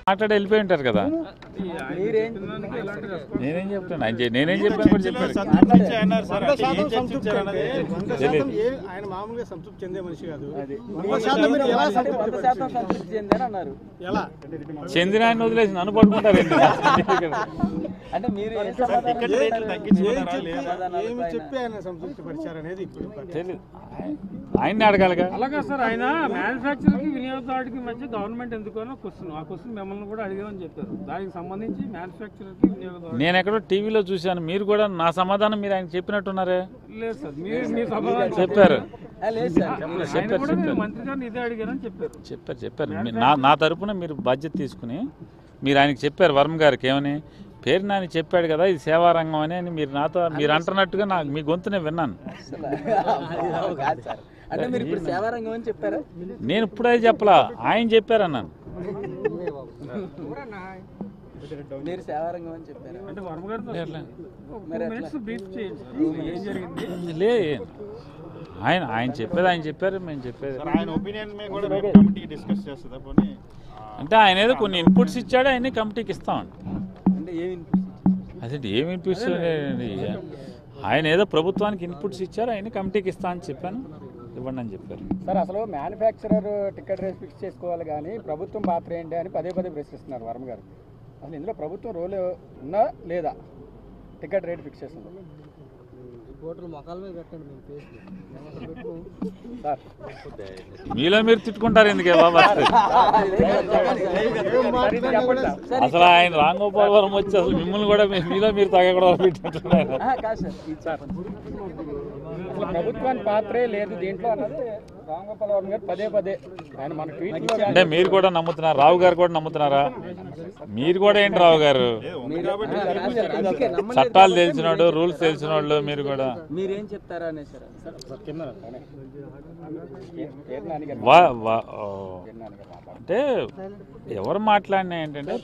మాట్లాడి వెళ్ళిపోయి ఉంటారు కదా. నేనేం చెప్తాను, నేనేం చెప్పాను కూడా చెప్పారు. చెందిన ఆయన వదిలేసి నన్ను పడుకుంటారు. తెలియదు, ఆయన్ని అడగాలిగా. అలాగా సార్, ఆయన మ్యానుఫ్యాక్చర్కి వినియోగదారుడికి మధ్య గవర్నమెంట్ ఎందుకనో క్వశ్చన్, ఆ క్వశ్చన్ మిమ్మల్ని కూడా అడిగామని చెప్పారు. దానికి సంబంధించి మ్యానుఫ్యాక్చరర్కి వినియోగదారు నేను ఎక్కడో టీవీలో చూశాను, మీరు కూడా నా సమాధానం మీరు ఆయన చెప్పినట్టున్నారే. లేదు సార్, మీ సమాధానం చెప్పారు. మంత్రి గారిని ఇదే అడిగారని చెప్పారు. చెప్పారు. నా తరపున మీరు బాధ్యత తీసుకుని మీరు ఆయనకి చెప్పారు, వర్మ గారికి. ఏమని, పేరు నాని చెప్పాడు కదా ఇది సేవారంగం అని మీరు నాతో మీరు అంటున్నట్టుగా నాకు మీ గొంతునే విన్నాను. నేను ఇప్పుడే చెప్పలా, ఆయన చెప్పారన్నాను. లే, ఆయన చెప్పేది ఆయన చెప్పారు, మేము చెప్పేది. అంటే ఆయన ఏదో కొన్ని ఇన్పుట్స్ ఇచ్చాడు, ఆయన్ని కమిటీకి ఇస్తామండి. అదే ఏమి ఇన్పుట్స్, ఆయన ఏదో ప్రభుత్వానికి ఇన్పుట్స్ ఇచ్చారు, ఆయన కమిటీకి ఇస్తా అని చెప్పాను, ఇవ్వండి అని చెప్పారు. సార్, అసలు మ్యానుఫ్యాక్చరర్ టికెట్ రేట్ ఫిక్స్ చేసుకోవాలి కానీ ప్రభుత్వం పాత్ర ఏంటి అని పదే ప్రశ్నిస్తున్నారు వర్మ గారు. అసలు ఇందులో ప్రభుత్వం రోల్ ఉందా లేదా టికెట్ రేట్ ఫిక్స్ చేస్తుంది? మీలో మీరు తిట్టుకుంటారు ఎందుకే బాబా. అసలు ఆయన రాంగోపాల్ వర్మ వచ్చి అసలు మిమ్మల్ని కూడా మీలో మీరు తాగకూడదు పెట్టినట్టున్నారు. ప్రభుత్వానికి పాత్రే లేదు దీంట్లో అన్నది రాంగోపాల్ వర్మ గారు పదే ఆయన మన ట్వీట్. అంటే మీరు కూడా నమ్ముతున్నారు, రావు గారు కూడా నమ్ముతున్నారా? మీరు కూడా ఏంటి రావు గారు, చట్టాలు తెలిసినోడు, రూల్స్ తెలిసిన వాళ్ళు మీరు కూడా. మీరేం చెప్తారా అంటే ఎవరు మాట్లాడినా ఏంటంటే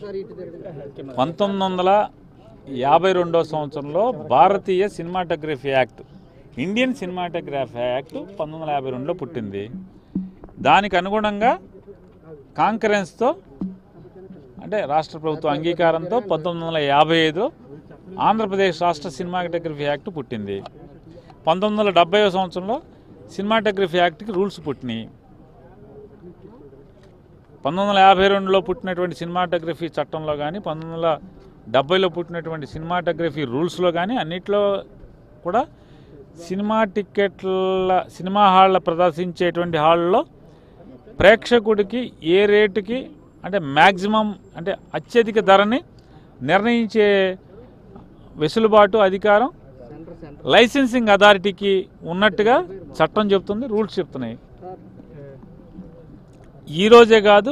1952 సంవత్సరంలో భారతీయ cinematography act, Indian cinematography act 1952లో పుట్టింది. దానికి అనుగుణంగా కాంకరెన్స్తో అంటే రాష్ట్ర ప్రభుత్వ అంగీకారంతో 1955లో ఆంధ్రప్రదేశ్ రాష్ట్ర సినిమాటోగ్రఫీ యాక్ట్ పుట్టింది. 1970 సంవత్సరంలో సినిమాటోగ్రఫీ యాక్ట్కి రూల్స్ పుట్టినాయి. 1952లో పుట్టినటువంటి సినిమాటోగ్రఫీ చట్టంలో కానీ 1970లో పుట్టినటువంటి సినిమాటోగ్రఫీ రూల్స్లో కానీ అన్నిట్లో కూడా సినిమా హాళ్ళ ప్రదర్శించేటువంటి హాల్లో ప్రేక్షకుడికి ఏ రేటుకి అంటే మ్యాక్సిమం అంటే అత్యధిక ధరని నిర్ణయించే వెసులుబాటు అధికారం లైసెన్సింగ్ అథారిటీకి ఉన్నట్టుగా చట్టం చెప్తుంది, రూల్స్ చెప్తున్నాయి. ఈరోజే కాదు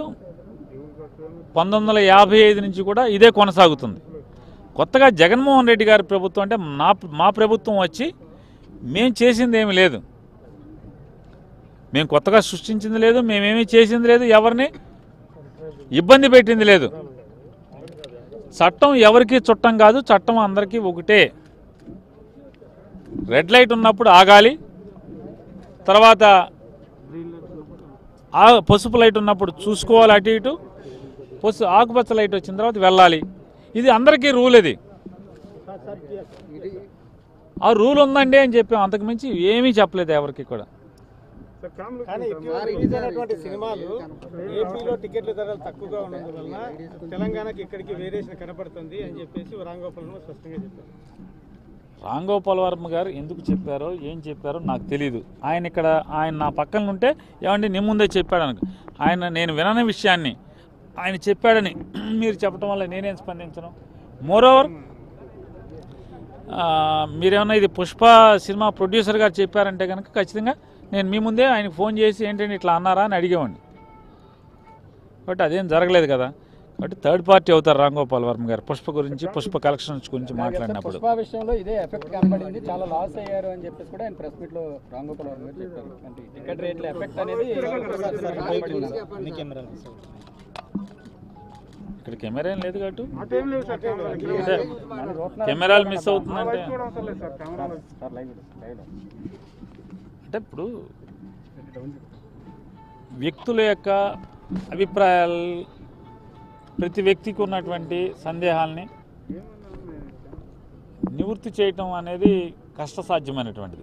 1955 నుంచి కూడా ఇదే కొనసాగుతుంది. కొత్తగా జగన్మోహన్ రెడ్డి గారి ప్రభుత్వం అంటే మా ప్రభుత్వం వచ్చి మేము చేసింది ఏమీ లేదు, మేము కొత్తగా సృష్టించింది లేదు, మేమేమీ చేసింది లేదు, ఎవరిని ఇబ్బంది పెట్టింది లేదు. చట్టం ఎవరికి చుట్టం కాదు, చట్టం అందరికీ ఒకటే. రెడ్ లైట్ ఉన్నప్పుడు ఆగాలి, తర్వాత పసుపు లైట్ ఉన్నప్పుడు చూసుకోవాలి, అటు ఇటు ఆకుపచ్చ లైట్ వచ్చిన తర్వాత వెళ్ళాలి. ఇది అందరికీ రూల్. ఇది ఆ రూల్ ఉందండి అని చెప్పాం, అంతకుమించి ఏమీ చెప్పలేదు ఎవరికి కూడా. సినిమాలు ఏపీలో టికెట్ల ధరలు తక్కువగా ఉన్నందువలన తెలంగాణకి ఇక్కడికి వేరియేషన్ కనపడుతుంది అని చెప్పేసి రాంగోపాల్ వర్మ స్పష్టంగా చెప్పారు. రాంగోపాల్ వర్మ గారు ఎందుకు చెప్పారో ఏం చెప్పారో నాకు తెలియదు. ఆయన నా పక్కన ఉంటే ఏమండి నీ ముందే చెప్పాడు అనుకో, నేను వినని విషయాన్ని ఆయన చెప్పాడని మీరు చెప్పడం వల్ల నేనేం స్పందించను. మోరోవర్ మీరేమన్నా ఇది పుష్ప సినిమా ప్రొడ్యూసర్ గారు చెప్పారంటే కనుక ఖచ్చితంగా నేను మీ ముందే ఆయనకు ఫోన్ చేసి ఏంటంటే ఇట్లా అన్నారా అని అడిగేవాడిని. బట్ అదేం జరగలేదు కదా. కాబట్టి థర్డ్ పార్టీ అవుతారు రాంగోపాల్ వర్మ గారు పుష్ప గురించి, పుష్ప కలెక్షన్స్ గురించి మాట్లాడినప్పుడు. పుష్ప విషయంలో ఇదే ఎఫెక్ట్ కనబడింది, చాలా లాస్ అయ్యారు అని చెప్పేసి కూడా ఆయన ప్రెస్ మీట్ లో రాంగోపాల్ వర్మ గారు చెప్పారు. అంటే టికెట్ రేట్ల ఎఫెక్ట్ అనేది ఇక్కడ కెమెరా ఏం లేదు కాబట్టి కెమెరాలు మిస్ అవుతుందంటే అంటే ఇప్పుడు వ్యక్తుల యొక్క అభిప్రాయాలు ప్రతి వ్యక్తికి ఉన్నటువంటి సందేహాల్ని నివృత్తి చేయటం అనేది కష్టసాధ్యమైనటువంటిది.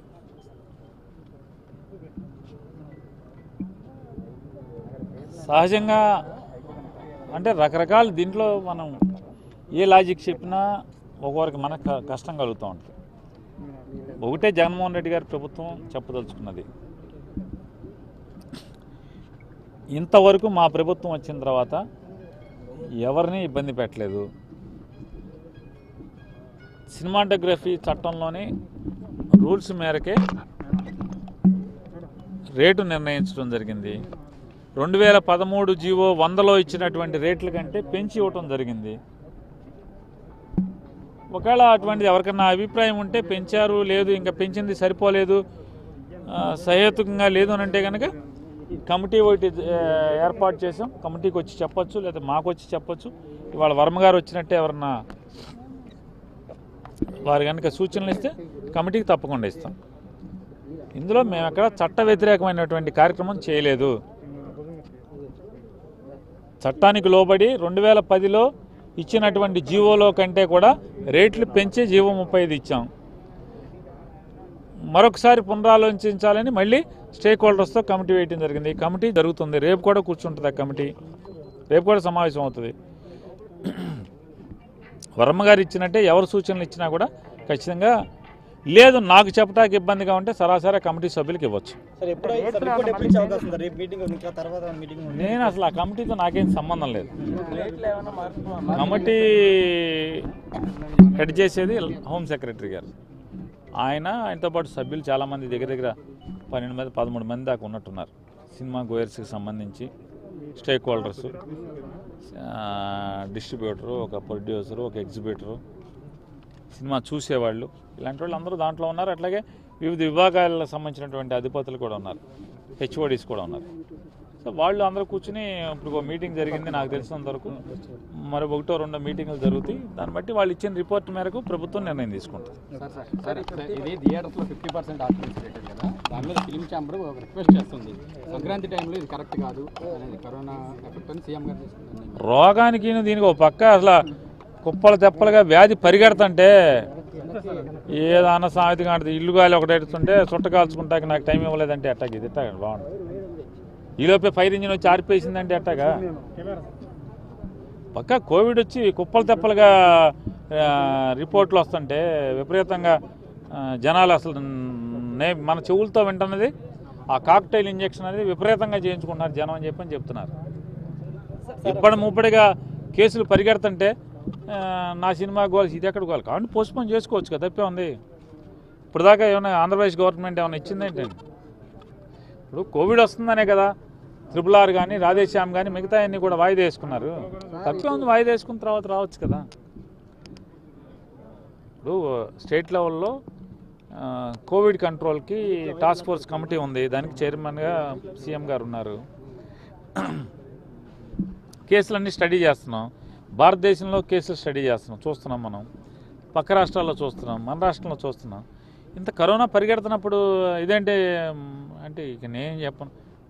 సహజంగా అంటే రకరకాల దీంట్లో మనం ఏ లాజిక్ చెప్పినా ఒక్కొక్కరికి మనకు కష్టం కలుగుతూ ఉంటుంది. ఒకటే జగన్మోహన్ రెడ్డి గారి ప్రభుత్వం చెప్పదలుచుకున్నది, ఇంతవరకు మా ప్రభుత్వం వచ్చిన తర్వాత ఎవరిని ఇబ్బంది పెట్టలేదు. సినిమాటోగ్రఫీ చట్టంలోని రూల్స్ మేరకే రేటు నిర్ణయించడం జరిగింది. 2013 జీవో 100లో ఇచ్చినటువంటి రేట్ల కంటే పెంచి ఇవ్వటం జరిగింది. ఒకవేళ అటువంటిది ఎవరికన్నా అభిప్రాయం ఉంటే పెంచారు, లేదు ఇంకా పెంచింది సరిపోలేదు, సహేతుకంగా లేదు అని అంటే కనుక కమిటీ ఒకటి ఏర్పాటు చేసాం. కమిటీకి వచ్చి చెప్పొచ్చు, లేదా మాకు వచ్చి చెప్పొచ్చు. ఇవాళ వర్మ గారు వచ్చినట్టే ఎవరన్నా వారు కనుక సూచనలు ఇస్తే కమిటీకి తప్పకుండా ఇస్తాం. ఇందులో మేము ఎక్కడ చట్ట వ్యతిరేకమైనటువంటి కార్యక్రమం చేయలేదు. చట్టానికి లోబడి 2010లో ఇచ్చినటువంటి జీవోలో కంటే కూడా రేట్లు పెంచే జీవో 35 ఇచ్చాం. మరొకసారి పునరాలోచించాలని మళ్ళీ స్టేక్ హోల్డర్స్తో కమిటీ వేయటం జరిగింది. ఈ కమిటీ జరుగుతుంది, రేపు కూడా కూర్చుంటుంది. ఆ కమిటీ రేపు కూడా సమావేశం అవుతుంది. వర్మ గారు ఇచ్చినట్టే ఎవరు సూచనలు ఇచ్చినా కూడా ఖచ్చితంగా లేదు నాకు చెప్పడానికి ఇబ్బందిగా ఉంటే సరాసరి కమిటీ సభ్యులకు ఇవ్వచ్చు. నేను అసలు ఆ కమిటీతో నాకేం సంబంధం లేదు. కమిటీ హెడ్ చేసేది హోమ్ సెక్రటరీ గారు. ఆయనతో పాటు సభ్యులు చాలామంది దగ్గర 12 మంది 13 మంది దాకా ఉన్నట్టున్నారు. సినిమా గోయర్స్కి సంబంధించి స్టేక్ హోల్డర్సు, డిస్ట్రిబ్యూటరు, ఒక ప్రొడ్యూసరు, ఒక ఎగ్జిబ్యూటరు, సినిమా చూసేవాళ్ళు, ఇలాంటి వాళ్ళు అందరూ దాంట్లో ఉన్నారు. అట్లాగే వివిధ విభాగాలకు సంబంధించినటువంటి అధిపతులు కూడా ఉన్నారు, హెచ్ఓడీస్ కూడా ఉన్నారు. సో వాళ్ళు అందరూ కూర్చుని ఇప్పుడు మీటింగ్ జరిగింది నాకు తెలిసినంత వరకు. మరి 1-2 మీటింగులు జరుగుతాయి. దాన్ని బట్టి వాళ్ళు ఇచ్చిన రిపోర్ట్ మేరకు ప్రభుత్వం నిర్ణయం తీసుకుంటుంది. ఇది థియేటర్స్లో 50% ఆక్యుపెన్సీ రేట్ కదా, దాని మీద ఫిలిం ఛాంబర్ ఒక రిక్వెస్ట్ చేస్తుంది. సంక్రాంతి టైంలో ఇది కరెక్ట్ కాదు అనేది కరోనా ఎఫెక్ట్ అని సీఎం గారు తీసుకుంటుంది. రోగానికి దీనికి ఒక పక్క అసలు కుప్పలు తెప్పలుగా వ్యాధి పరిగెడుతుంటే ఏదో అన్న సామెత కాదు, ఇల్లు గాలి ఒకటి ఎడుతుంటే చుట్ట కాల్చుకుంటాక నాకు టైం ఇవ్వలేదంటే ఎట్టాగా, ఇది ఎట్టాగా బాగుంటుంది. ఈలోపే ఫైర్ ఇంజిన్ వచ్చి ఆరిపేసిందంటే ఎట్టాగా. పక్క కోవిడ్ వచ్చి కుప్పలు తెప్పలుగా రిపోర్ట్లు వస్తుంటే విపరీతంగా జనాలు అసలు మన చెవులతో వింటున్నది ఆ కాక్టైల్ ఇంజెక్షన్ అనేది విపరీతంగా చేయించుకుంటున్నారు జనం అని చెప్పని చెప్తున్నారు. ఇప్పటి ముప్పటిగా కేసులు పరిగెడుతుంటే నా సినిమా గోల్స్ ఇది ఎక్కడ గోల్ కాబట్టి పోస్ట్పోన్ చేసుకోవచ్చు కదా, తప్పే ఉంది. ఇప్పుడు దాకా ఏమైనా ఆంధ్రప్రదేశ్ గవర్నమెంట్ ఏమైనా ఇచ్చిందేంటండి? ఇప్పుడు కోవిడ్ వస్తుందనే కదా RRR కానీ రాధేశ్యామ్ కానీ మిగతా అన్నీ కూడా వాయిదా వేసుకున్నారు. తప్పే ఉంది, వాయిదా వేసుకున్న తర్వాత రావచ్చు కదా. ఇప్పుడు స్టేట్ లెవెల్లో కోవిడ్ కంట్రోల్కి టాస్క్ ఫోర్స్ కమిటీ ఉంది, దానికి చైర్మన్గా సీఎం గారు ఉన్నారు. కేసులన్నీ స్టడీ చేస్తున్నాం. భారతదేశంలో కేసులు స్టడీ చేస్తున్నాం, చూస్తున్నాం. మనం పక్క రాష్ట్రాల్లో చూస్తున్నాం, మన రాష్ట్రంలో చూస్తున్నాం. ఇంత కరోనా పరిగెడుతున్నప్పుడు ఇదేంటి అంటే ఇక నేను చెప్పను.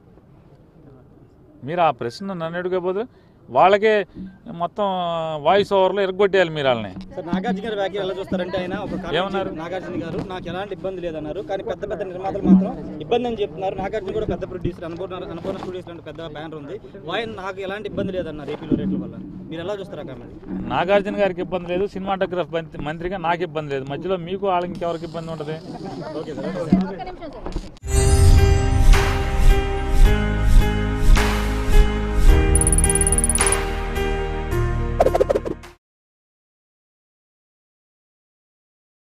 మీరు ఆ ప్రశ్న నన్ను అడిగకపోతే వాళ్ళకే మొత్తం వాయిస్ ఓవర్లో ఎరగొట్టేయాలి మీరు వాళ్ళని. సార్ నాగార్జున గారు వ్యాఖ్యలు ఎలా చూస్తారంటే ఆయన ఒక ఏమన్నారు, నాగార్జున గారు నాకు ఎలాంటి ఇబ్బంది లేదన్నారు, కానీ పెద్ద పెద్ద నిర్మాతలు మాత్రం ఇబ్బంది అని చెప్తున్నారు. నాగార్జున కూడా పెద్ద ప్రొడ్యూసర్, అనుపూర్ణ స్టూడియోస్ లాంటి పెద్ద బ్యానర్ ఉంది, ఆయన నాకు ఎలాంటి ఇబ్బంది లేదన్నారు ఏపీలో రేట్ల వల్ల. మీరు ఎలా చూస్తారా కామెంట్? నాగార్జున గారికి ఇబ్బంది లేదు, సినిమాటోగ్రఫీ మంత్రిగా నాకు ఇబ్బంది లేదు. మధ్యలో మీకు వాళ్ళకి ఇంకెవరికి ఇబ్బంది ఉంటుంది? Okay sir.